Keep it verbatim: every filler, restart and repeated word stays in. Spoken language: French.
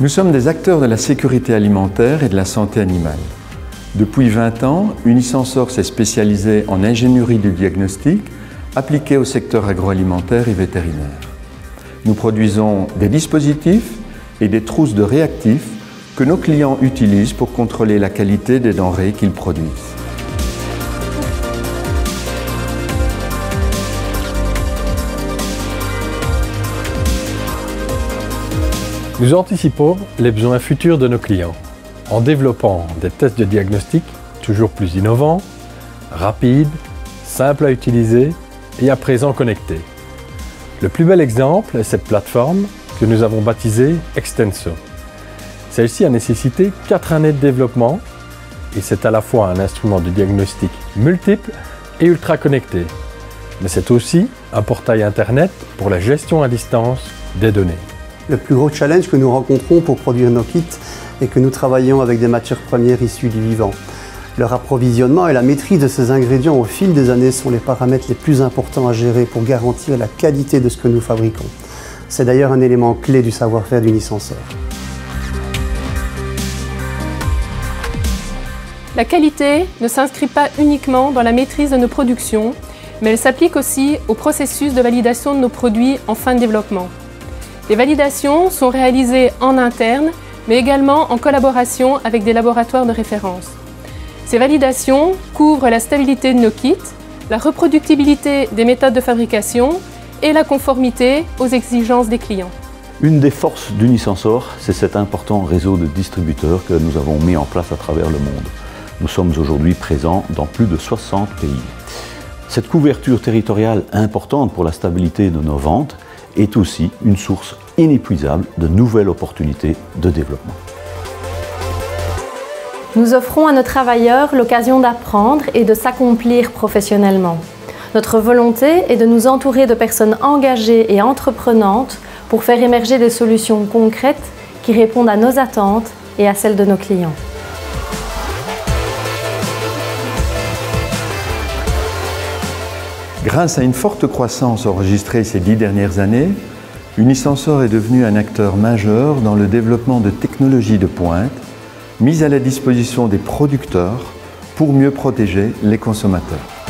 Nous sommes des acteurs de la sécurité alimentaire et de la santé animale. Depuis vingt ans, Unisensor s'est spécialisé en ingénierie du diagnostic appliquée au secteur agroalimentaire et vétérinaire. Nous produisons des dispositifs et des trousses de réactifs que nos clients utilisent pour contrôler la qualité des denrées qu'ils produisent. Nous anticipons les besoins futurs de nos clients en développant des tests de diagnostic toujours plus innovants, rapides, simples à utiliser et à présent connectés. Le plus bel exemple est cette plateforme que nous avons baptisée Extenso. Celle-ci a nécessité quatre années de développement et c'est à la fois un instrument de diagnostic multiple et ultra connecté. Mais c'est aussi un portail internet pour la gestion à distance des données. Le plus gros challenge que nous rencontrons pour produire nos kits est que nous travaillons avec des matières premières issues du vivant. Leur approvisionnement et la maîtrise de ces ingrédients au fil des années sont les paramètres les plus importants à gérer pour garantir la qualité de ce que nous fabriquons. C'est d'ailleurs un élément clé du savoir-faire d'Unisensor. La qualité ne s'inscrit pas uniquement dans la maîtrise de nos productions, mais elle s'applique aussi au processus de validation de nos produits en fin de développement. Les validations sont réalisées en interne, mais également en collaboration avec des laboratoires de référence. Ces validations couvrent la stabilité de nos kits, la reproductibilité des méthodes de fabrication et la conformité aux exigences des clients. Une des forces d'Unisensor, c'est cet important réseau de distributeurs que nous avons mis en place à travers le monde. Nous sommes aujourd'hui présents dans plus de soixante pays. Cette couverture territoriale importante pour la stabilité de nos ventes est aussi une source inépuisable de nouvelles opportunités de développement. Nous offrons à nos travailleurs l'occasion d'apprendre et de s'accomplir professionnellement. Notre volonté est de nous entourer de personnes engagées et entreprenantes pour faire émerger des solutions concrètes qui répondent à nos attentes et à celles de nos clients. Grâce à une forte croissance enregistrée ces dix dernières années, Unisensor est devenu un acteur majeur dans le développement de technologies de pointe mises à la disposition des producteurs pour mieux protéger les consommateurs.